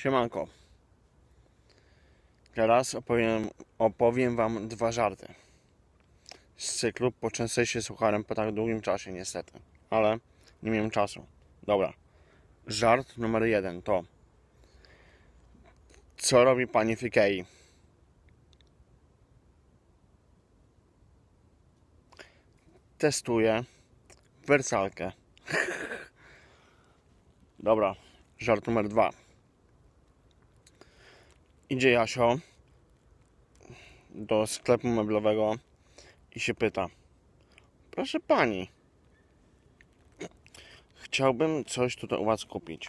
Siemanko. Teraz opowiem wam dwa żarty z cyklu Poczęstuj się sucharem po tak długim czasie, niestety. Ale nie miałem czasu. Dobra. Żart numer 1 to: co robi pani w Ikei? Testuje wersalkę. Dobra. Żart numer 2. Idzie Jasio do sklepu meblowego i się pyta: proszę pani, chciałbym coś tutaj u was kupić.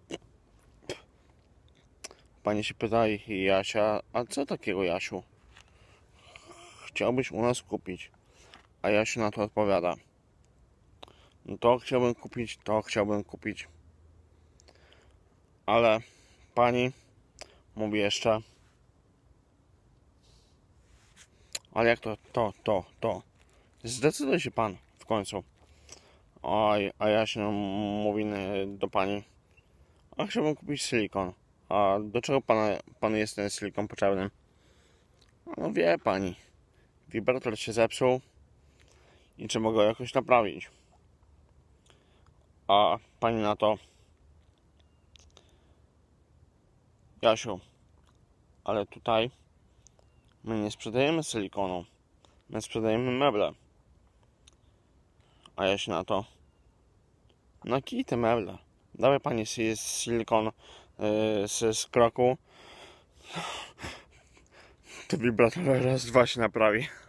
Pani się pyta Jasia: a co takiego, Jasiu? Chciałbyś u nas kupić? A Jasiu na to odpowiada: no to chciałbym kupić. Ale pani mówi jeszcze: ale jak to? Zdecyduj się pan w końcu. A Jasia mówi do pani: a chciałbym kupić silikon. A do czego panu jest ten silikon potrzebny? No wie pani, wibrator się zepsuł i trzeba go jakoś naprawić. A pani na to: Jasiu, ale tutaj my nie sprzedajemy silikonu, my sprzedajemy meble. A Jasiu na to: no kij te meble, dawaj pani silikon z kroku, to wibrator raz, dwa się naprawi.